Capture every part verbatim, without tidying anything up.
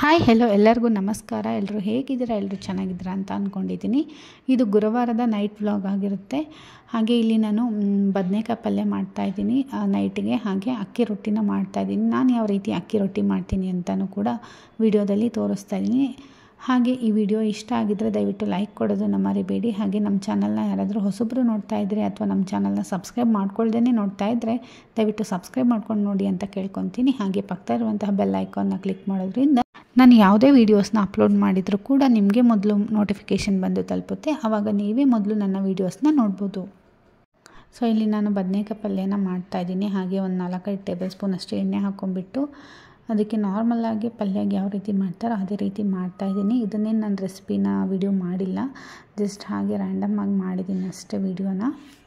Hi hello ಎಲ್ಲರಿಗೂ ನಮಸ್ಕಾರ. ಎಲ್ಲರೂ ಹೇಗಿದ್ದೀರಾ? ಎಲ್ಲರೂ ಚೆನ್ನಾಗಿದ್ದೀರಾ ಅಂತ ಅಂದ್ಕೊಂಡಿದ್ದೀನಿ. ಇದು ಗುರುವಾರದ ನೈಟ್ ವ್ಲಾಗ್ ಆಗಿರುತ್ತೆ. ಹಾಗೆ ಇಲ್ಲಿ ನಾನು ಬದನೆಕಾಯಿ ಪಲ್ಯ ಮಾಡ್ತಾಯಿದ್ದೀನಿ ನೈಟಿಗೆ. ಹಾಗೆ ಅಕ್ಕಿ ರೊಟ್ಟಿನ ಮಾಡ್ತಾಯಿದ್ದೀನಿ. ನಾನು ಯಾವ ರೀತಿ ಅಕ್ಕಿ ರೊಟ್ಟಿ ಮಾಡ್ತೀನಿ ಅಂತಲೂ ಕೂಡ ವಿಡಿಯೋದಲ್ಲಿ ತೋರಿಸ್ತಾ ಇದ್ದೀನಿ. ಹಾಗೆ ಈ ವಿಡಿಯೋ ಇಷ್ಟ ಆಗಿದ್ದರೆ ದಯವಿಟ್ಟು ಲೈಕ್ ಕೊಡೋದನ್ನು ಮರಿಬೇಡಿ. ಹಾಗೆ ನಮ್ಮ ಚಾನಲ್ನ ಯಾರಾದರೂ ಹೊಸಬ್ರು ನೋಡ್ತಾ ಇದ್ದರೆ ಅಥವಾ ನಮ್ಮ ಚಾನಲ್ನ ಸಬ್ಸ್ಕ್ರೈಬ್ ಮಾಡ್ಕೊಳ್ದೇ ನೋಡ್ತಾ ಇದ್ದರೆ ದಯವಿಟ್ಟು ಸಬ್ಸ್ಕ್ರೈಬ್ ಮಾಡ್ಕೊಂಡು ನೋಡಿ ಅಂತ ಕೇಳ್ಕೊತೀನಿ. ಹಾಗೆ ಪಕ್ಕದ ಇರುವಂತಹ ಬೆಲ್ ಐಕಾನ್ನ ಕ್ಲಿಕ್ ಮಾಡೋದ್ರಿಂದ ನಾನು ಯಾವುದೇ ವೀಡಿಯೋಸ್ನ ಅಪ್ಲೋಡ್ ಮಾಡಿದರೂ ಕೂಡ ನಿಮಗೆ ಮೊದಲು ನೋಟಿಫಿಕೇಷನ್ ಬಂದು ತಲುಪುತ್ತೆ. ಆವಾಗ ನೀವೇ ಮೊದಲು ನನ್ನ ವೀಡಿಯೋಸ್ನ ನೋಡ್ಬೋದು. ಸೊ ಇಲ್ಲಿ ನಾನು ಬದನೆಕಾಯಿ ಪಲ್ಯನ ಮಾಡ್ತಾಯಿದ್ದೀನಿ. ಹಾಗೆ ಒಂದು ನಾಲ್ಕೈದು ಟೇಬಲ್ ಸ್ಪೂನ್ ಅಷ್ಟು ಎಣ್ಣೆ ಹಾಕ್ಕೊಂಡ್ಬಿಟ್ಟು ಅದಕ್ಕೆ ನಾರ್ಮಲಾಗಿ ಪಲ್ಯಗೆ ಯಾವ ರೀತಿ ಮಾಡ್ತಾರೋ ಅದೇ ರೀತಿ ಮಾಡ್ತಾಯಿದ್ದೀನಿ. ಇದನ್ನೇನು ನಾನು ರೆಸಿಪಿನ ವಿಡಿಯೋ ಮಾಡಿಲ್ಲ, ಜಸ್ಟ್ ಹಾಗೆ ರ್ಯಾಂಡಮ್ ಆಗಿ ಮಾಡಿದ್ದೀನಿ ಅಷ್ಟೇ ವಿಡಿಯೋನ.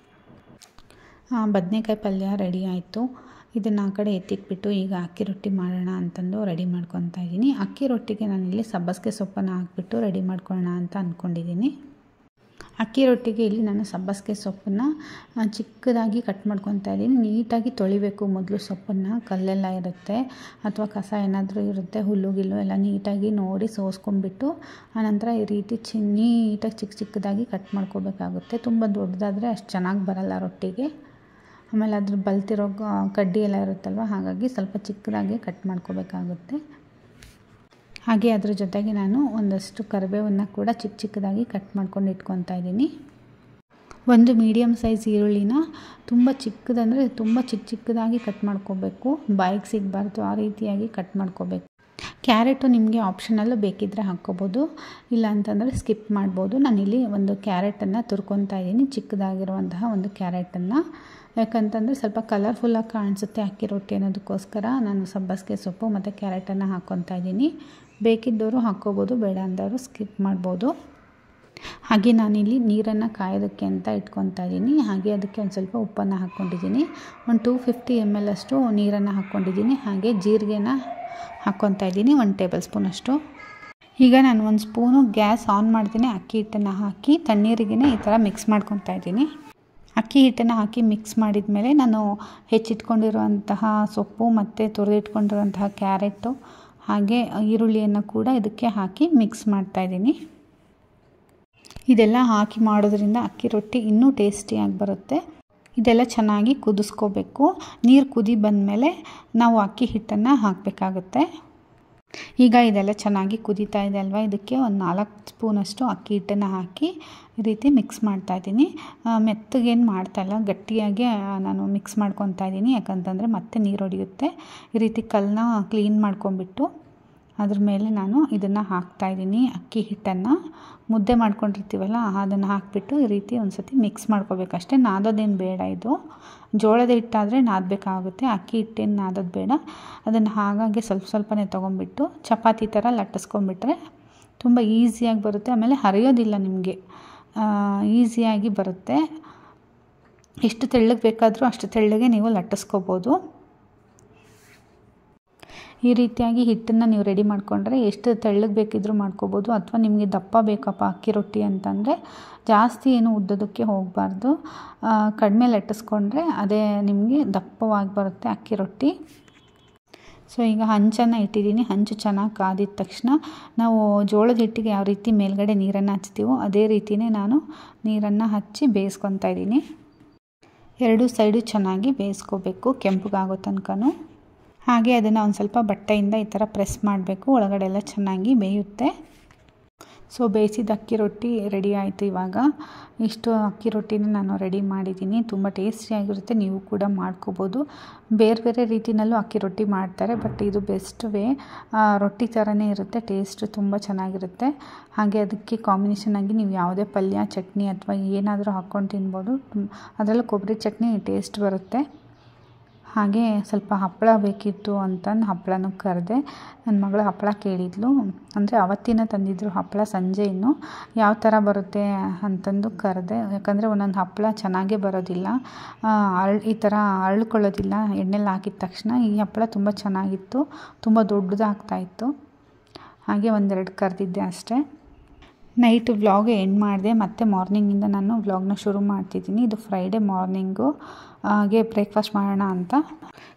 ಬದನೆಕಾಯಿ ಪಲ್ಯ ರೆಡಿ ಆಯಿತು. ಇದನ್ನು ಆ ಕಡೆ ಎತ್ತಿಟ್ಬಿಟ್ಟು ಈಗ ಅಕ್ಕಿ ರೊಟ್ಟಿ ಮಾಡೋಣ ಅಂತಂದು ರೆಡಿ ಮಾಡ್ಕೊತಾ ಇದ್ದೀನಿ. ಅಕ್ಕಿ ರೊಟ್ಟಿಗೆ ನಾನಿಲ್ಲಿ ಸಬ್ಬಸಿಗೆ ಸೊಪ್ಪನ್ನು ಹಾಕ್ಬಿಟ್ಟು ರೆಡಿ ಮಾಡ್ಕೊಳ್ಳೋಣ ಅಂತ ಅಂದ್ಕೊಂಡಿದ್ದೀನಿ. ಅಕ್ಕಿ ರೊಟ್ಟಿಗೆ ಇಲ್ಲಿ ನಾನು ಸಬ್ಬಸಿಗೆ ಸೊಪ್ಪನ್ನು ಚಿಕ್ಕದಾಗಿ ಕಟ್ ಮಾಡ್ಕೊತಾ ಇದ್ದೀನಿ. ನೀಟಾಗಿ ತೊಳಿಬೇಕು ಮೊದಲು ಸೊಪ್ಪನ್ನು, ಕಲ್ಲೆಲ್ಲ ಇರುತ್ತೆ ಅಥವಾ ಕಸ ಏನಾದರೂ ಇರುತ್ತೆ, ಹುಲ್ಲು ಗಿಲ್ಲು ಎಲ್ಲ ನೀಟಾಗಿ ನೋಡಿ ಸೋಸ್ಕೊಂಡ್ಬಿಟ್ಟು ಆನಂತರ ಈ ರೀತಿ ಚಿ ನೀಟಾಗಿ ಚಿಕ್ಕ ಚಿಕ್ಕದಾಗಿ ಕಟ್ ಮಾಡ್ಕೋಬೇಕಾಗುತ್ತೆ. ತುಂಬ ದೊಡ್ಡದಾದರೆ ಅಷ್ಟು ಚೆನ್ನಾಗಿ ಬರಲ್ಲ ರೊಟ್ಟಿಗೆ. ಆಮೇಲೆ ಅದ್ರ ಬಲ್ತಿರೋ ಕಡ್ಡಿ ಎಲ್ಲ ಇರುತ್ತಲ್ವ, ಹಾಗಾಗಿ ಸ್ವಲ್ಪ ಚಿಕ್ಕದಾಗಿ ಕಟ್ ಮಾಡ್ಕೋಬೇಕಾಗುತ್ತೆ. ಹಾಗೆ ಅದ್ರ ಜೊತೆಗೆ ನಾನು ಒಂದಷ್ಟು ಕರಿಬೇವನ್ನು ಕೂಡ ಚಿಕ್ಕ ಚಿಕ್ಕದಾಗಿ ಕಟ್ ಮಾಡ್ಕೊಂಡು ಇಟ್ಕೊತಾ ಇದ್ದೀನಿ. ಒಂದು ಮೀಡಿಯಮ್ ಸೈಜ್ ಈರುಳ್ಳಿನ ತುಂಬ ಚಿಕ್ಕದಂದರೆ ತುಂಬ ಚಿಕ್ಕ ಚಿಕ್ಕದಾಗಿ ಕಟ್ ಮಾಡ್ಕೋಬೇಕು, ಬಾಯಿಗೆ ಸಿಗಬಾರ್ದು, ಆ ರೀತಿಯಾಗಿ ಕಟ್ ಮಾಡ್ಕೋಬೇಕು. ಕ್ಯಾರೆಟು ನಿಮಗೆ ಆಪ್ಷನಲ್ಲು ಬೇಕಿದ್ದರೆ ಹಾಕ್ಕೋಬೋದು, ಇಲ್ಲ ಅಂತಂದರೆ ಸ್ಕಿಪ್ ಮಾಡ್ಬೋದು. ನಾನಿಲ್ಲಿ ಒಂದು ಕ್ಯಾರೆಟನ್ನು ತುರ್ಕೊತಾ ಇದ್ದೀನಿ, ಚಿಕ್ಕದಾಗಿರುವಂತಹ ಒಂದು ಕ್ಯಾರೆಟನ್ನು. ಯಾಕಂತಂದರೆ ಸ್ವಲ್ಪ ಕಲರ್ಫುಲ್ಲಾಗಿ ಕಾಣಿಸುತ್ತೆ ಅಕ್ಕಿ ರೊಟ್ಟಿ ಅನ್ನೋದಕ್ಕೋಸ್ಕರ ನಾನು ಸಬ್ಬಸಿಗೆ ಸೊಪ್ಪು ಮತ್ತು ಕ್ಯಾರೆಟನ್ನು ಹಾಕ್ಕೊತಾ ಇದ್ದೀನಿ. ಬೇಕಿದ್ದವರು ಹಾಕ್ಕೋಬೋದು, ಬೇಡ ಅಂದವರು ಸ್ಕಿಪ್ ಮಾಡ್ಬೋದು. ಹಾಗೆ ನಾನಿಲ್ಲಿ ನೀರನ್ನು ಕಾಯೋದಕ್ಕೆ ಅಂತ ಇಟ್ಕೊತಾ ಇದ್ದೀನಿ. ಹಾಗೆ ಅದಕ್ಕೆ ಒಂದು ಸ್ವಲ್ಪ ಉಪ್ಪನ್ನು ಹಾಕ್ಕೊಂಡಿದ್ದೀನಿ. ಒಂದು ಟೂ ಫಿಫ್ಟಿ ಎಮ್ ಎಲ್ ಅಷ್ಟು ನೀರನ್ನು ಹಾಕ್ಕೊಂಡಿದ್ದೀನಿ. ಹಾಗೆ ಜೀರಿಗೆನ ಹಾಕ್ಕೊತಾ ಇದ್ದೀನಿ, ಒಂದು ಟೇಬಲ್ ಸ್ಪೂನಷ್ಟು. ಈಗ ನಾನು ಒಂದು ಸ್ಪೂನು ಗ್ಯಾಸ್ ಆನ್ ಮಾಡ್ತೀನಿ. ಅಕ್ಕಿ ಹಿಟ್ಟನ್ನು ಹಾಕಿ ತಣ್ಣೀರಿಗೇ ಈ ಥರ ಮಿಕ್ಸ್ ಮಾಡ್ಕೊತಾ ಇದ್ದೀನಿ. ಅಕ್ಕಿ ಹಿಟ್ಟನ್ನು ಹಾಕಿ ಮಿಕ್ಸ್ ಮಾಡಿದ ಮೇಲೆ ನಾನು ಹೆಚ್ಚಿಟ್ಕೊಂಡಿರುವಂತಹ ಸೊಪ್ಪು ಮತ್ತು ತುರಿದಿಟ್ಕೊಂಡಿರುವಂತಹ ಕ್ಯಾರೆಟು ಹಾಗೆ ಈರುಳ್ಳಿಯನ್ನು ಕೂಡ ಇದಕ್ಕೆ ಹಾಕಿ ಮಿಕ್ಸ್ ಮಾಡ್ತಾಯಿದ್ದೀನಿ. ಇದೆಲ್ಲ ಹಾಕಿ ಮಾಡೋದ್ರಿಂದ ಅಕ್ಕಿ ರೊಟ್ಟಿ ಇನ್ನೂ ಟೇಸ್ಟಿಯಾಗಿ ಬರುತ್ತೆ. ಇದೆಲ್ಲ ಚೆನ್ನಾಗಿ ಕುದಿಸ್ಕೋಬೇಕು. ನೀರು ಕುದಿ ಬಂದಮೇಲೆ ನಾವು ಅಕ್ಕಿ ಹಿಟ್ಟನ್ನು ಹಾಕಬೇಕಾಗುತ್ತೆ. ಈಗ ಇದೆಲ್ಲ ಚೆನ್ನಾಗಿ ಕುದೀತಾ ಇದೆ ಅಲ್ವಾ, ಇದಕ್ಕೆ ಒಂದು ನಾಲ್ಕು ಸ್ಪೂನಷ್ಟು ಅಕ್ಕಿ ಹಿಟ್ಟನ್ನು ಹಾಕಿ ಈ ರೀತಿ ಮಿಕ್ಸ್ ಮಾಡ್ತಾಯಿದ್ದೀನಿ. ಮೆತ್ತಗೇನು ಮಾಡ್ತಾಯಿಲ್ಲ, ಗಟ್ಟಿಯಾಗಿ ನಾನು ಮಿಕ್ಸ್ ಮಾಡ್ಕೊತಾ ಇದ್ದೀನಿ. ಯಾಕಂತಂದರೆ ಮತ್ತೆ ನೀರು ಹೊಡೆಯುತ್ತೆ. ಈ ರೀತಿ ಕಲ್ಲನ್ನ ಕ್ಲೀನ್ ಮಾಡ್ಕೊಂಬಿಟ್ಟು ಅದ್ರ ಮೇಲೆ ನಾನು ಇದನ್ನು ಹಾಕ್ತಾಯಿದ್ದೀನಿ. ಅಕ್ಕಿ ಹಿಟ್ಟನ್ನು ಮುದ್ದೆ ಮಾಡ್ಕೊಂಡಿರ್ತೀವಲ್ಲ ಅದನ್ನು ಹಾಕಿಬಿಟ್ಟು ಈ ರೀತಿ ಒಂದು ಸತಿ ಮಿಕ್ಸ್ ಮಾಡ್ಕೋಬೇಕಷ್ಟೇ. ನಾದೋದೇನು ಬೇಡ. ಇದು ಜೋಳದ ಹಿಟ್ಟಾದರೆ ನಾದಬೇಕಾಗುತ್ತೆ, ಅಕ್ಕಿ ಹಿಟ್ಟೇನು ನಾದೋದು ಬೇಡ. ಅದನ್ನು ಹಾಗಾಗಿ ಸ್ವಲ್ಪ ಸ್ವಲ್ಪನೇ ತೊಗೊಂಬಿಟ್ಟು ಚಪಾತಿ ಥರ ಲಟ್ಟಿಸ್ಕೊಂಡ್ಬಿಟ್ರೆ ತುಂಬ ಈಸಿಯಾಗಿ ಬರುತ್ತೆ. ಆಮೇಲೆ ಹರಿಯೋದಿಲ್ಲ, ನಿಮಗೆ ಈಸಿಯಾಗಿ ಬರುತ್ತೆ. ಎಷ್ಟು ತೆಳ್ಳಗೆ ಬೇಕಾದರೂ ಅಷ್ಟು ತೆಳ್ಳಗೆ ನೀವು ಲಟ್ಟಿಸ್ಕೋಬೋದು. ಈ ರೀತಿಯಾಗಿ ಹಿಟ್ಟನ್ನು ನೀವು ರೆಡಿ ಮಾಡಿಕೊಂಡ್ರೆ ಎಷ್ಟು ತೆಳ್ಳಗೆ ಬೇಕಿದ್ರೂ ಮಾಡ್ಕೋಬೋದು. ಅಥವಾ ನಿಮಗೆ ದಪ್ಪ ಬೇಕಪ್ಪ ಅಕ್ಕಿ ರೊಟ್ಟಿ ಅಂತಂದರೆ ಜಾಸ್ತಿ ಏನು ಉದ್ದೋದಕ್ಕೆ ಹೋಗಬಾರ್ದು, ಕಡಿಮೆ ಲಟ್ಟಿಸ್ಕೊಂಡ್ರೆ ಅದೇ ನಿಮಗೆ ದಪ್ಪವಾಗಿ ಬರುತ್ತೆ ಅಕ್ಕಿ ರೊಟ್ಟಿ. ಸೊ ಈಗ ಹಂಚನ್ನು ಇಟ್ಟಿದ್ದೀನಿ. ಹಂಚು ಚೆನ್ನಾಗಿ ಕಾದಿದ ತಕ್ಷಣ ನಾವು ಜೋಳದ ಹಿಟ್ಟಿಗೆ ಯಾವ ರೀತಿ ಮೇಲ್ಗಡೆ ನೀರನ್ನು ಹಚ್ತೀವೋ ಅದೇ ರೀತಿಯೇ ನಾನು ನೀರನ್ನು ಹಚ್ಚಿ ಬೇಯಿಸ್ಕೊತಾ ಇದ್ದೀನಿ. ಎರಡೂ ಸೈಡು ಚೆನ್ನಾಗಿ ಬೇಯಿಸ್ಕೋಬೇಕು ಕೆಂಪಗಾಗೋ ತನಕನೂ. ಹಾಗೆ ಅದನ್ನು ಒಂದು ಸ್ವಲ್ಪ ಬಟ್ಟೆಯಿಂದ ಈ ಥರ ಪ್ರೆಸ್ ಮಾಡಬೇಕು, ಒಳಗಡೆ ಎಲ್ಲ ಚೆನ್ನಾಗಿ ಬೇಯುತ್ತೆ. ಸೊ ಬೇಯಿಸಿದ ಅಕ್ಕಿ ರೊಟ್ಟಿ ರೆಡಿ ಆಯಿತು. ಇವಾಗ ಇಷ್ಟು ಅಕ್ಕಿ ರೊಟ್ಟಿನ ನಾನು ರೆಡಿ ಮಾಡಿದ್ದೀನಿ. ತುಂಬ ಟೇಸ್ಟಿಯಾಗಿರುತ್ತೆ, ನೀವು ಕೂಡ ಮಾಡ್ಕೋಬೋದು. ಬೇರೆ ಬೇರೆ ರೀತಿಯಲ್ಲೂ ಅಕ್ಕಿ ರೊಟ್ಟಿ ಮಾಡ್ತಾರೆ, ಬಟ್ ಇದು ಬೆಸ್ಟ್ ವೇ. ರೊಟ್ಟಿ ಥರನೇ ಇರುತ್ತೆ, ಟೇಸ್ಟ್ ತುಂಬ ಚೆನ್ನಾಗಿರುತ್ತೆ. ಹಾಗೆ ಅದಕ್ಕೆ ಕಾಂಬಿನೇಷನಾಗಿ ನೀವು ಯಾವುದೇ ಪಲ್ಯ, ಚಟ್ನಿ ಅಥವಾ ಏನಾದರೂ ಹಾಕ್ಕೊಂಡು ತಿನ್ಬೋದು. ಅದರಲ್ಲೂ ಕೊಬ್ಬರಿ ಚಟ್ನಿ ಟೇಸ್ಟ್ ಬರುತ್ತೆ. ಹಾಗೆ ಸ್ವಲ್ಪ ಹಪ್ಪಳ ಬೇಕಿತ್ತು ಅಂತಂದು ಹಪ್ಪಳನೂ ಕರೆದೆ. ನನ್ನ ಮಗಳು ಹಪ್ಪಳ ಕೇಳಿದ್ಲು, ಅಂದರೆ ಅವತ್ತಿನ ತಂದಿದ್ರು ಹಪ್ಪಳ ಸಂಜೆ. ಇನ್ನು ಯಾವ ಥರ ಬರುತ್ತೆ ಅಂತಂದು ಕರೆದೆ. ಯಾಕಂದರೆ ಒಂದೊಂದು ಹಪ್ಪಳ ಚೆನ್ನಾಗೇ ಬರೋದಿಲ್ಲ, ಅರಳು ಈ ಥರ ಅರಳ್ಕೊಳ್ಳೋದಿಲ್ಲ ಎಣ್ಣೆಲಿ ಹಾಕಿದ ತಕ್ಷಣ. ಈ ಹಪ್ಪಳ ತುಂಬ ಚೆನ್ನಾಗಿತ್ತು, ತುಂಬ ದೊಡ್ಡದಾಗ್ತಾಯಿತ್ತು. ಹಾಗೆ ಒಂದೆರಡು ಕರೆದಿದ್ದೆ ಅಷ್ಟೇ. ನೈಟ್ ವ್ಲಾಗ್ ಎಂಡ್ ಮಾಡಿದೆ, ಮತ್ತು ಮಾರ್ನಿಂಗಿಂದ ನಾನು ವ್ಲಾಗ್ನ ಶುರು ಮಾಡ್ತಿದ್ದೀನಿ. ಇದು ಫ್ರೈಡೇ ಮಾರ್ನಿಂಗು. ಹಾಗೆ ಬ್ರೇಕ್ಫಾಸ್ಟ್ ಮಾಡೋಣ ಅಂತ.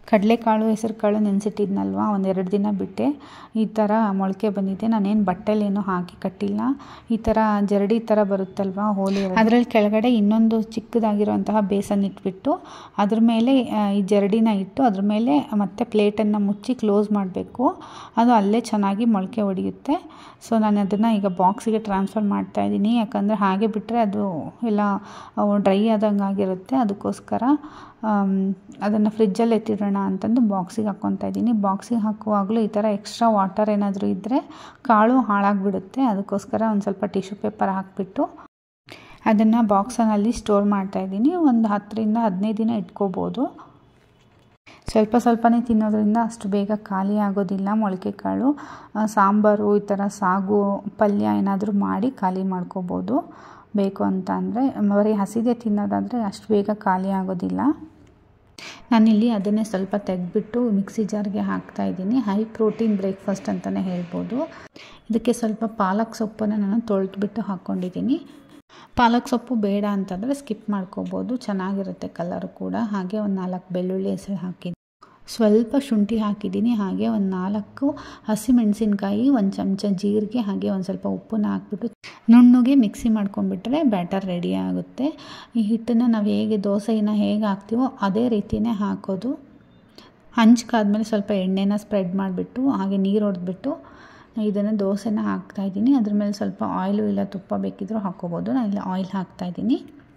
ಕಡಲೆಕಾಳು ಹೆಸರು ಕಾಳು ನೆನೆಸಿಟ್ಟಿದ್ನಲ್ವ, ಒಂದೆರಡು ದಿನ ಬಿಟ್ಟೆ ಈ ಥರ ಮೊಳಕೆ ಬಂದಿದೆ. ನಾನೇನು ಬಟ್ಟೆಲೇನೂ ಹಾಕಿ ಕಟ್ಟಿಲ್ಲ. ಈ ಥರ ಜರಡಿ ಥರ ಬರುತ್ತಲ್ವ ಹೋಲಿ, ಅದರಲ್ಲಿ ಕೆಳಗಡೆ ಇನ್ನೊಂದು ಚಿಕ್ಕದಾಗಿರುವಂತಹ ಬೇಸನ್ ಇಟ್ಬಿಟ್ಟು ಅದ್ರ ಮೇಲೆ ಈ ಜರಡಿನ ಇಟ್ಟು ಅದ್ರ ಮೇಲೆ ಮತ್ತೆ ಪ್ಲೇಟನ್ನು ಮುಚ್ಚಿ ಕ್ಲೋಸ್ ಮಾಡಬೇಕು. ಅದು ಅಲ್ಲೇ ಚೆನ್ನಾಗಿ ಮೊಳಕೆ ಹೊಡೆಯುತ್ತೆ. ಸೊ ನಾನು ಅದನ್ನು ಈಗ ಬಾಕ್ಸಿಗೆ ಟ್ರಾನ್ಸ್ಫರ್ ಮಾಡ್ತಾಯಿದ್ದೀನಿ. ಯಾಕಂದರೆ ಹಾಗೆ ಬಿಟ್ಟರೆ ಅದು ಎಲ್ಲ ಡ್ರೈ ಆದಂಗೆ ಆಗಿರುತ್ತೆ. ಅದಕ್ಕೋಸ್ಕರ ಅದನ್ನು ಫ್ರಿಜ್ಜಲ್ಲಿ ಎತ್ತಿಡೋಣ ಅಂತಂದು ಬಾಕ್ಸಿಗೆ ಹಾಕ್ಕೊತಾ ಇದ್ದೀನಿ. ಬಾಕ್ಸಿಗೆ ಹಾಕುವಾಗಲೂ ಈ ಥರ ಎಕ್ಸ್ಟ್ರಾ ವಾಟರ್ ಏನಾದರೂ ಇದ್ದರೆ ಕಾಳು ಹಾಳಾಗಿಬಿಡುತ್ತೆ. ಅದಕ್ಕೋಸ್ಕರ ಒಂದು ಸ್ವಲ್ಪ ಟಿಶ್ಯೂ ಪೇಪರ್ ಹಾಕಿಬಿಟ್ಟು ಅದನ್ನು ಬಾಕ್ಸಲ್ಲಿ ಸ್ಟೋರ್ ಮಾಡ್ತಾಯಿದ್ದೀನಿ. ಒಂದು ಹತ್ತರಿಂದ ಹದಿನೈದು ದಿನ ಇಟ್ಕೋಬೋದು. ಸ್ವಲ್ಪ ಸ್ವಲ್ಪನೇ ತಿನ್ನೋದ್ರಿಂದ ಅಷ್ಟು ಬೇಗ ಖಾಲಿ ಆಗೋದಿಲ್ಲ. ಮೊಳಕೆ ಕಾಳು ಸಾಂಬಾರು, ಈ ಥರ ಸಾಗು, ಪಲ್ಯ ಏನಾದರೂ ಮಾಡಿ ಖಾಲಿ ಮಾಡ್ಕೋಬೋದು ಬೇಕು ಅಂತ ಅಂದರೆ. ಬರೀ ಹಸಿದೆ ತಿನ್ನೋದಾದರೆ ಅಷ್ಟು ಬೇಗ ಖಾಲಿ ಆಗೋದಿಲ್ಲ. ನಾನಿಲ್ಲಿ ಅದನ್ನೇ ಸ್ವಲ್ಪ ತೆಗೆದ್ಬಿಟ್ಟು ಮಿಕ್ಸಿ ಜಾರ್ಗೆ ಹಾಕ್ತಾಯಿದ್ದೀನಿ. ಹೈ ಪ್ರೋಟೀನ್ ಬ್ರೇಕ್ಫಾಸ್ಟ್ ಅಂತಲೇ ಹೇಳ್ಬೋದು. ಇದಕ್ಕೆ ಸ್ವಲ್ಪ ಪಾಲಕ್ ಸೊಪ್ಪನ್ನು ನಾನು ತೊಳೆದ್ಬಿಟ್ಟು ಹಾಕ್ಕೊಂಡಿದ್ದೀನಿ. ಪಾಲಕ್ ಸೊಪ್ಪು ಬೇಡ ಅಂತಂದರೆ ಸ್ಕಿಪ್ ಮಾಡ್ಕೋಬೋದು, ಚೆನ್ನಾಗಿರುತ್ತೆ ಕಲರು ಕೂಡ. ಹಾಗೆ ಒಂದು ನಾಲ್ಕು ಬೆಳ್ಳುಳ್ಳಿ ಹೆಸರು ಹಾಕಿದ್ದೀನಿ, ಸ್ವಲ್ಪ ಶುಂಠಿ ಹಾಕಿದ್ದೀನಿ. ಹಾಗೆ ಒಂದು ನಾಲ್ಕು ಹಸಿಮೆಣಸಿನ್ಕಾಯಿ, ಒಂದು ಚಮಚ ಜೀರಿಗೆ, ಹಾಗೆ ಒಂದು ಸ್ವಲ್ಪ ಉಪ್ಪನ್ನ ಹಾಕ್ಬಿಟ್ಟು ನುಣ್ಣಗೆ ಮಿಕ್ಸಿ ಮಾಡ್ಕೊಂಡ್ಬಿಟ್ರೆ ಬ್ಯಾಟರ್ ರೆಡಿ ಆಗುತ್ತೆ. ಈ ಹಿಟ್ಟನ್ನು ನಾವು ಹೇಗೆ ದೋಸೆನ ಹೇಗೆ ಹಾಕ್ತೀವೋ ಅದೇ ರೀತಿಯೇ ಹಾಕೋದು. ಹಂಚ್ಕಾದ್ಮೇಲೆ ಸ್ವಲ್ಪ ಎಣ್ಣೆನ ಸ್ಪ್ರೆಡ್ ಮಾಡಿಬಿಟ್ಟು ಹಾಗೆ ನೀರು ಹೊಡೆದ್ಬಿಟ್ಟು ಇದನ್ನು ದೋಸೆನ ಹಾಕ್ತಾಯಿದ್ದೀನಿ. ಅದ್ರ ಮೇಲೆ ಸ್ವಲ್ಪ ಆಯಿಲು ಇಲ್ಲ ತುಪ್ಪ ಬೇಕಿದ್ರೂ ಹಾಕ್ಕೋಬೋದು. ನಾನು ಇಲ್ಲಿ ಆಯಿಲ್ ಹಾಕ್ತಾಯಿದ್ದೀನಿ.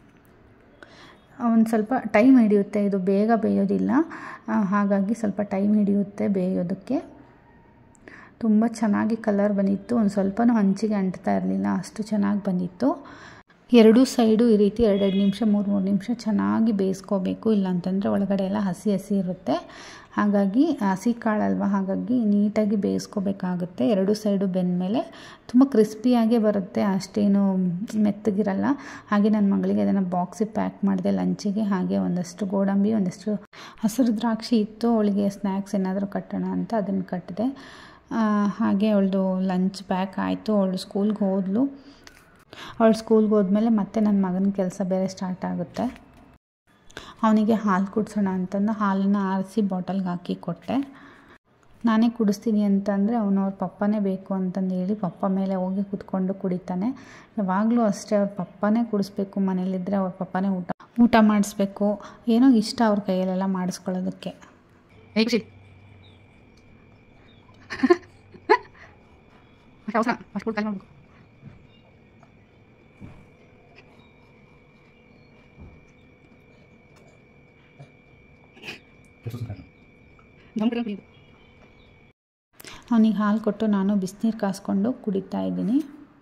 ಒಂದು ಸ್ವಲ್ಪ ಟೈಮ್ ಹಿಡಿಯುತ್ತೆ, ಇದು ಬೇಗ ಬೇಯೋದಿಲ್ಲ. ಹಾಗಾಗಿ ಸ್ವಲ್ಪ ಟೈಮ್ ಹಿಡಿಯುತ್ತೆ ಬೇಯೋದಕ್ಕೆ. ತುಂಬ ಚೆನ್ನಾಗಿ ಕಲರ್ ಬಂದಿತ್ತು. ಒಂದು ಸ್ವಲ್ಪನೂ ಹಂಚಿಗೆ ಅಂಟ್ತಾ ಇರಲಿಲ್ಲ, ಅಷ್ಟು ಚೆನ್ನಾಗಿ ಬಂದಿತ್ತು. ಎರಡೂ ಸೈಡು ಈ ರೀತಿ ಎರಡೆರಡು ನಿಮಿಷ ಮೂರು ಮೂರು ನಿಮಿಷ ಚೆನ್ನಾಗಿ ಬೇಯಿಸ್ಕೋಬೇಕು. ಇಲ್ಲಾಂತಂದರೆ ಒಳಗಡೆ ಎಲ್ಲ ಹಸಿ ಹಸಿ ಇರುತ್ತೆ. ಹಾಗಾಗಿ ಹಸಿ ಕಾಳಲ್ವ, ಹಾಗಾಗಿ ನೀಟಾಗಿ ಬೇಯಿಸ್ಕೋಬೇಕಾಗುತ್ತೆ. ಎರಡೂ ಸೈಡು ಬೆಂದಮೇಲೆ ತುಂಬ ಕ್ರಿಸ್ಪಿಯಾಗೇ ಬರುತ್ತೆ, ಅಷ್ಟೇನು ಮೆತ್ತಗಿರಲ್ಲ. ಹಾಗೆ ನನ್ನ ಮಗಳಿಗೆ ಅದನ್ನು ಬಾಕ್ಸಿಗೆ ಪ್ಯಾಕ್ ಮಾಡಿದೆ ಲಂಚಿಗೆ. ಹಾಗೆ ಒಂದಷ್ಟು ಗೋಡಂಬಿ, ಒಂದಷ್ಟು ಹಸಿರು ದ್ರಾಕ್ಷಿ ಇತ್ತು, ಅವಳಿಗೆ ಸ್ನ್ಯಾಕ್ಸ್ ಏನಾದರೂ ಕಟ್ಟೋಣ ಅಂತ ಅದನ್ನು ಕಟ್ಟಿದೆ. ಹಾಗೆ ಅವಳದು ಲಂಚ್ ಪ್ಯಾಕ್ ಆಯಿತು. ಅವಳು ಸ್ಕೂಲ್ಗೆ ಹೋದ್ಲು. ಅವಳು ಸ್ಕೂಲ್ಗೆ ಹೋದ್ಮೇಲೆ ಮತ್ತೆ ನನ್ನ ಮಗನ ಕೆಲಸ ಬೇರೆ ಸ್ಟಾರ್ಟ್ ಆಗುತ್ತೆ. ಅವನಿಗೆ ಹಾಲು ಕುಡಿಸೋಣ ಅಂತಂದು ಹಾಲನ್ನು ಆರಿಸಿ ಬಾಟಲ್ಗೆ ಹಾಕಿ ಕೊಟ್ಟೆ. ನಾನೇ ಕುಡಿಸ್ತೀನಿ ಅಂತಂದರೆ ಅವನು ಅವ್ರ ಪಪ್ಪನೇ ಬೇಕು ಅಂತಂದು ಹೇಳಿ ಪಪ್ಪ ಮೇಲೆ ಹೋಗಿ ಕೂತ್ಕೊಂಡು ಕುಡಿತಾನೆ. ಯಾವಾಗಲೂ ಅಷ್ಟೇ, ಅವ್ರ ಪಪ್ಪನೇ ಕುಡಿಸ್ಬೇಕು. ಮನೇಲಿದ್ದರೆ ಅವ್ರ ಪಪ್ಪನೇ ಊಟ ಊಟ ಮಾಡಿಸ್ಬೇಕು. ಏನೋ ಇಷ್ಟ ಅವ್ರ ಕೈಯಲ್ಲೆಲ್ಲ ಮಾಡಿಸ್ಕೊಳ್ಳೋದಕ್ಕೆ. ಅವನಿಗೆ ಹಾಲು ಕೊಟ್ಟು ನಾನು ಬಿಸಿನೀರು ಕಾಸ್ಕೊಂಡು ಕುಡಿತಾ ಇದ್ದೀನಿ.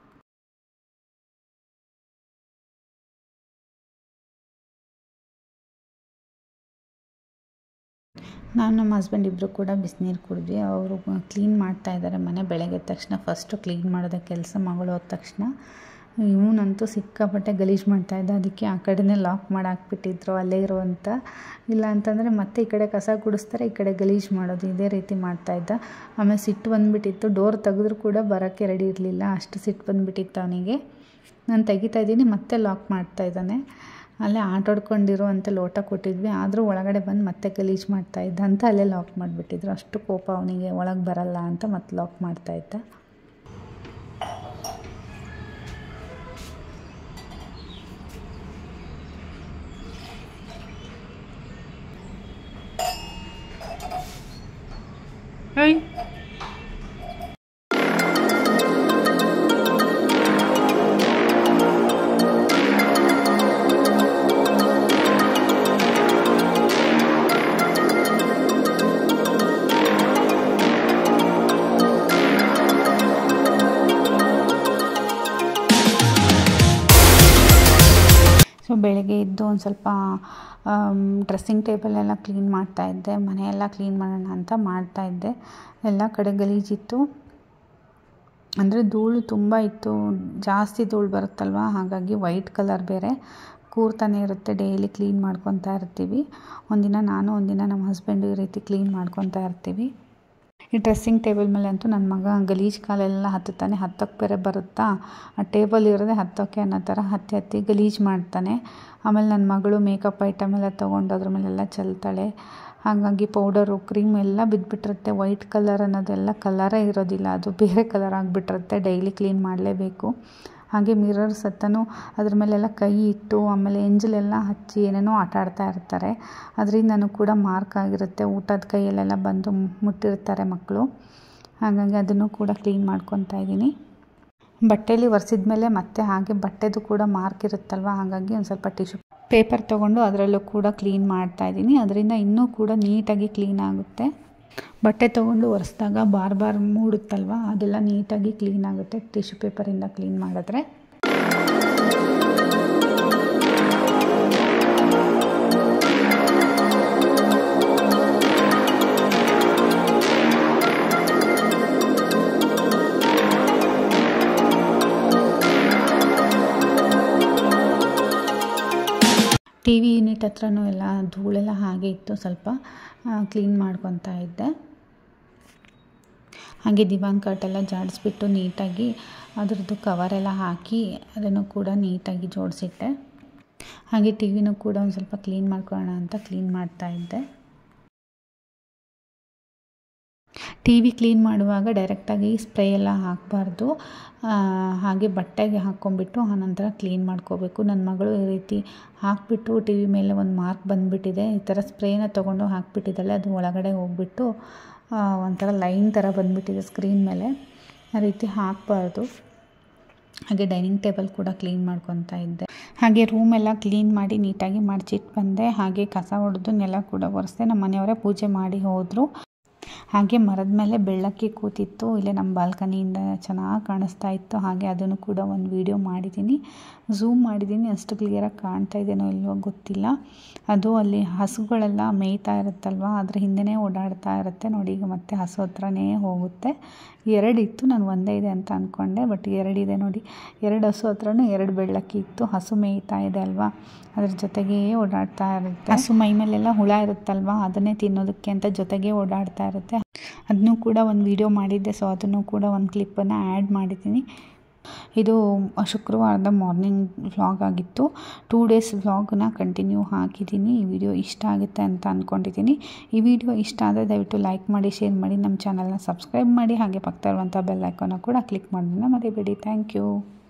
ನಾನು ನಮ್ಮ ಹಸ್ಬೆಂಡ್ ಇಬ್ಬರು ಕೂಡ ಬಿಸಿನೀರು ಕುಡಿದ್ವಿ. ಅವರು ಕ್ಲೀನ್ ಮಾಡ್ತಾ ಇದ್ದಾರೆ ಮನೆ. ಬೆಳಗ್ಗೆ ತಕ್ಷಣ ಫಸ್ಟು ಕ್ಲೀನ್ ಮಾಡೋದೇ ಕೆಲಸ, ಮಗಳು ಹೋದ ತಕ್ಷಣ. ಇವನಂತೂ ಸಿಕ್ಕಾಪಟ್ಟೆ ಗಲೀಜು ಮಾಡ್ತಾಯಿದ್ದ. ಅದಕ್ಕೆ ಆ ಕಡೆನೇ ಲಾಕ್ ಮಾಡಿ ಹಾಕ್ಬಿಟ್ಟಿದ್ರು ಅಲ್ಲೇ ಇರುವಂಥ. ಇಲ್ಲ ಅಂತಂದರೆ ಮತ್ತೆ ಈ ಕಡೆ ಕಸ ಗುಡಿಸ್ತಾರೆ, ಈ ಕಡೆ ಗಲೀಜು ಮಾಡೋದು, ಇದೇ ರೀತಿ ಮಾಡ್ತಾಯಿದ್ದ. ಆಮೇಲೆ ಸಿಟ್ಟು ಬಂದುಬಿಟ್ಟಿತ್ತು. ಡೋರ್ ತೆಗೆದ್ರೂ ಕೂಡ ಬರೋಕ್ಕೆ ರೆಡಿ ಇರಲಿಲ್ಲ, ಅಷ್ಟು ಸಿಟ್ಟು ಬಂದುಬಿಟ್ಟಿತ್ತು ಅವನಿಗೆ. ನಾನು ತೆಗಿತಾ ಇದ್ದೀನಿ, ಮತ್ತೆ ಲಾಕ್ ಮಾಡ್ತಾಯಿದ್ದಾನೆ. ಅಲ್ಲೇ ಆಟಾಡ್ಕೊಂಡಿರುವಂಥ ಲೋಟ ಕೊಟ್ಟಿದ್ವಿ, ಆದರೂ ಒಳಗಡೆ ಬಂದು ಮತ್ತೆ ಗಲೀಜು ಮಾಡ್ತಾಯಿದ್ದ ಅಂತ ಅಲ್ಲೇ ಲಾಕ್ ಮಾಡಿಬಿಟ್ಟಿದ್ರು. ಅಷ್ಟು ಕೋಪ ಅವನಿಗೆ, ಒಳಗೆ ಬರಲ್ಲ ಅಂತ ಮತ್ತೆ ಲಾಕ್ ಮಾಡ್ತಾಯಿದ್ದ. Hey. ಸೊ ಬೆಳಗ್ಗೆ ಎದ್ದು ಒಂದು ಸ್ವಲ್ಪ ಡ್ರೆಸ್ಸಿಂಗ್ ಟೇಬಲೆಲ್ಲ ಕ್ಲೀನ್ ಮಾಡ್ತಾಯಿದ್ದೆ. ಮನೆಯೆಲ್ಲ ಕ್ಲೀನ್ ಮಾಡೋಣ ಅಂತ ಮಾಡ್ತಾಯಿದ್ದೆ. ಎಲ್ಲ ಕಡೆ ಗಲೀಜಿತ್ತು, ಅಂದರೆ ಧೂಳು ತುಂಬ ಇತ್ತು. ಜಾಸ್ತಿ ಧೂಳು ಬರುತ್ತಲ್ವ, ಹಾಗಾಗಿ ವೈಟ್ ಕಲರ್ ಬೇರೆ ಕೂರ್ತಾನೆ ಇರುತ್ತೆ. ಡೈಲಿ ಕ್ಲೀನ್ ಮಾಡ್ಕೊತಾ ಇರ್ತೀವಿ. ಒಂದಿನ ನಾನು, ಒಂದಿನ ನಮ್ಮ ಹಸ್ಬೆಂಡು ಈ ರೀತಿ ಕ್ಲೀನ್ ಮಾಡ್ಕೊತಾ ಇರ್ತೀವಿ. ಈ ಡ್ರೆಸ್ಸಿಂಗ್ ಟೇಬಲ್ ಮೇಲೆ ಅಂತೂ ನನ್ನ ಮಗ ಗಲೀಜು ಕಾಲೆಲ್ಲ ಹತ್ತುತ್ತಾನೆ. ಹತ್ತೋಕ್ಕೆ ಬೇರೆ ಬರುತ್ತಾ, ಆ ಟೇಬಲ್ ಇರೋದೇ ಹತ್ತೋಕ್ಕೆ ಅನ್ನೋ ಥರ ಹತ್ತಿ ಹತ್ತಿ ಗಲೀಜು ಮಾಡ್ತಾನೆ. ಆಮೇಲೆ ನನ್ನ ಮಗಳು ಮೇಕಪ್ ಐಟಮ್ ಎಲ್ಲ ತೊಗೊಂಡು ಅದ್ರ ಮೇಲೆಲ್ಲ ಚೆಲ್ತಾಳೆ. ಹಾಗಾಗಿ ಪೌಡರು ಕ್ರೀಮ್ ಎಲ್ಲ ಬಿದ್ದುಬಿಟ್ಟಿರುತ್ತೆ. ವೈಟ್ ಕಲರ್ ಅನ್ನೋದೆಲ್ಲ ಕಲರೇ ಇರೋದಿಲ್ಲ, ಅದು ಬೇರೆ ಕಲರ್ ಆಗಿಬಿಟ್ಟಿರುತ್ತೆ. ಡೈಲಿ ಕ್ಲೀನ್ ಮಾಡಲೇಬೇಕು. ಹಾಗೆ ಮಿರರ್ಸ್ ಹತ್ತನೂ ಅದ್ರ ಮೇಲೆಲ್ಲ ಕೈ ಇಟ್ಟು ಆಮೇಲೆ ಎಂಜಲೆಲ್ಲ ಹಚ್ಚಿ ಏನೇನೋ ಆಟ ಆಡ್ತಾ ಇರ್ತಾರೆ. ಅದರಿಂದನೂ ಕೂಡ ಮಾರ್ಕ್ ಆಗಿರುತ್ತೆ. ಊಟದ ಕೈಯಲ್ಲೆಲ್ಲ ಬಂದು ಮುಟ್ಟಿರ್ತಾರೆ ಮಕ್ಕಳು. ಹಾಗಾಗಿ ಅದನ್ನು ಕೂಡ ಕ್ಲೀನ್ ಮಾಡ್ಕೊತಾ ಇದ್ದೀನಿ. ಬಟ್ಟೆಯಲ್ಲಿ ಒರೆಸಿದ ಮೇಲೆ ಮತ್ತೆ ಹಾಗೆ ಬಟ್ಟೆದು ಕೂಡ ಮಾರ್ಕ್ ಇರುತ್ತಲ್ವ, ಹಾಗಾಗಿ ಒಂದು ಸ್ವಲ್ಪ ಟಿಶ್ಯೂ ಪೇಪರ್ ತೊಗೊಂಡು ಅದರಲ್ಲೂ ಕೂಡ ಕ್ಲೀನ್ ಮಾಡ್ತಾಯಿದ್ದೀನಿ. ಅದರಿಂದ ಇನ್ನೂ ಕೂಡ ನೀಟಾಗಿ ಕ್ಲೀನ್ ಆಗುತ್ತೆ. ಬಟ್ಟೆ ತೊಗೊಂಡು ಒರೆಸಿದಾಗ ಬಾರ್ ಬಾರ್ ಮೂಡುತ್ತಲ್ವ, ಅದೆಲ್ಲ ನೀಟಾಗಿ ಕ್ಲೀನ್ ಆಗುತ್ತೆ ಟಿಶ್ಯೂ ಪೇಪರಿಂದ ಕ್ಲೀನ್ ಮಾಡಿದ್ರೆ. ಟಿ ವಿ ಯೂನಿಟ್ ಹತ್ರನೂ ಎಲ್ಲ ಧೂಳೆಲ್ಲ ಹಾಗೆ ಇತ್ತು, ಸ್ವಲ್ಪ ಕ್ಲೀನ್ ಮಾಡ್ಕೊತಾ ಇದ್ದೆ. ಹಾಗೆ ದಿವಾನ್ ಕಟ್ಟೆಲ್ಲ ಜಾಡಿಸ್ಬಿಟ್ಟು ನೀಟಾಗಿ ಅದರದ್ದು ಕವರೆಲ್ಲ ಹಾಕಿ ಅದನ್ನು ಕೂಡ ನೀಟಾಗಿ ಜೋಡಿಸಿಟ್ಟೆ. ಹಾಗೆ ಟಿ ವಿನೂ ಕೂಡ ಒಂದು ಸ್ವಲ್ಪ ಕ್ಲೀನ್ ಮಾಡ್ಕೊಳ್ಳೋಣ ಅಂತ ಕ್ಲೀನ್ ಮಾಡ್ತಾಯಿದ್ದೆ. ಟಿ ವಿ ಕ್ಲೀನ್ ಮಾಡುವಾಗ ಡೈರೆಕ್ಟಾಗಿ ಸ್ಪ್ರೇ ಎಲ್ಲ ಹಾಕಬಾರ್ದು. ಹಾಗೆ ಬಟ್ಟೆಗೆ ಹಾಕ್ಕೊಂಬಿಟ್ಟು ಆನಂತರ ಕ್ಲೀನ್ ಮಾಡ್ಕೋಬೇಕು. ನನ್ನ ಮಗಳು ಈ ರೀತಿ ಹಾಕಿಬಿಟ್ಟು ಟಿ ವಿ ಮೇಲೆ ಒಂದು ಮಾರ್ಕ್ ಬಂದುಬಿಟ್ಟಿದೆ. ಈ ಥರ ಸ್ಪ್ರೇನ ತೊಗೊಂಡು ಹಾಕಿಬಿಟ್ಟಿದ್ದಾಳೆ, ಅದು ಒಳಗಡೆ ಹೋಗ್ಬಿಟ್ಟು ಒಂಥರ ಲೈನ್ ಥರ ಬಂದುಬಿಟ್ಟಿದೆ ಸ್ಕ್ರೀನ್ ಮೇಲೆ. ಆ ರೀತಿ ಹಾಕಬಾರ್ದು. ಹಾಗೆ ಡೈನಿಂಗ್ ಟೇಬಲ್ ಕೂಡ ಕ್ಲೀನ್ ಮಾಡ್ಕೊತಾ ಇದ್ದೆ. ಹಾಗೆ ರೂಮೆಲ್ಲ ಕ್ಲೀನ್ ಮಾಡಿ ನೀಟಾಗಿ ಮಡಚಿಟ್ಟು ಬಂದೆ. ಹಾಗೆ ಕಸ ಹೊಡೆದು ನೆಲ ಕೂಡ ಒರೆಸ್ದೆ. ನಮ್ಮ ಮನೆಯವರೇ ಪೂಜೆ ಮಾಡಿ ಹೋದರು. ಹಾಗೆ ಮರದ ಮೇಲೆ ಬೆಳ್ಳಕ್ಕಿ ಕೂತಿತ್ತು, ಇಲ್ಲೇ ನಮ್ಮ ಬಾಲ್ಕನಿಯಿಂದ ಚೆನ್ನಾಗಿ ಕಾಣಿಸ್ತಾ ಇತ್ತು. ಹಾಗೆ ಅದನ್ನು ಕೂಡ ಒಂದು ವಿಡಿಯೋ ಮಾಡಿದ್ದೀನಿ, ಝೂಮ್ ಮಾಡಿದ್ದೀನಿ. ಅಷ್ಟು ಕ್ಲಿಯರಾಗಿ ಕಾಣ್ತಾ ಇದೆಯೋ ಇಲ್ವೋ ಗೊತ್ತಿಲ್ಲ. ಅದು ಅಲ್ಲಿ ಹಸುಗಳೆಲ್ಲ ಮೇಯ್ತಾ ಇರುತ್ತಲ್ವ, ಅದ್ರ ಹಿಂದೆನೇ ಓಡಾಡ್ತಾ ಇರುತ್ತೆ ನೋಡಿ. ಈಗ ಮತ್ತೆ ಹಸು ಹತ್ರನೇ ಹೋಗುತ್ತೆ. ಎರಡಿತ್ತು, ನಾನು ಒಂದೇ ಇದೆ ಅಂತ ಅಂದ್ಕೊಂಡೆ, ಬಟ್ ಎರಡಿದೆ ನೋಡಿ. ಎರಡು ಹಸು ಹತ್ರನೂ ಎರಡು ಬೆಳ್ಳಕ್ಕಿ ಇತ್ತು. ಹಸು ಮೇಯ್ತಾ ಇದೆ ಅಲ್ವಾ, ಅದ್ರ ಜೊತೆಗೇ ಓಡಾಡ್ತಾ ಇರುತ್ತೆ. ಹಸು ಮೈ ಮೇಲೆಲ್ಲ ಹುಳ ಇರುತ್ತಲ್ವ, ಅದನ್ನೇ ತಿನ್ನೋದಕ್ಕೆ ಅಂತ ಜೊತೆಗೆ ಓಡಾಡ್ತಾ ಇರುತ್ತೆ. ಅದನ್ನೂ ಕೂಡ ಒಂದು ವಿಡಿಯೋ ಮಾಡಿದ್ದೆ, ಸೊ ಅದನ್ನು ಕೂಡ ಒಂದು ಕ್ಲಿಪ್ಪನ್ನು ಆ್ಯಡ್ ಮಾಡಿದ್ದೀನಿ. ಇದು ಶುಕ್ರವಾರದ ಮಾರ್ನಿಂಗ್ ವ್ಲಾಗ್ ಆಗಿತ್ತು. ಟೂ ಡೇಸ್ ವ್ಲಾಗ್ನ ಕಂಟಿನ್ಯೂ ಹಾಕಿದ್ದೀನಿ. ಈ ವಿಡಿಯೋ ಇಷ್ಟ ಆಗುತ್ತೆ ಅಂತ ಅಂದ್ಕೊಂಡಿದ್ದೀನಿ. ಈ ವಿಡಿಯೋ ಇಷ್ಟ ಆದರೆ ದಯವಿಟ್ಟು ಲೈಕ್ ಮಾಡಿ, ಶೇರ್ ಮಾಡಿ, ನಮ್ಮ ಚಾನಲ್ನ ಸಬ್ಸ್ಕ್ರೈಬ್ ಮಾಡಿ. ಹಾಗೆ ಪಕ್ಕದಲ್ಲಿರುವಂಥ ಬೆಲ್ ಐಕಾನ್ನ ಕೂಡ ಕ್ಲಿಕ್ ಮಾಡೋದನ್ನ ಮರಿಬೇಡಿ. Thank you.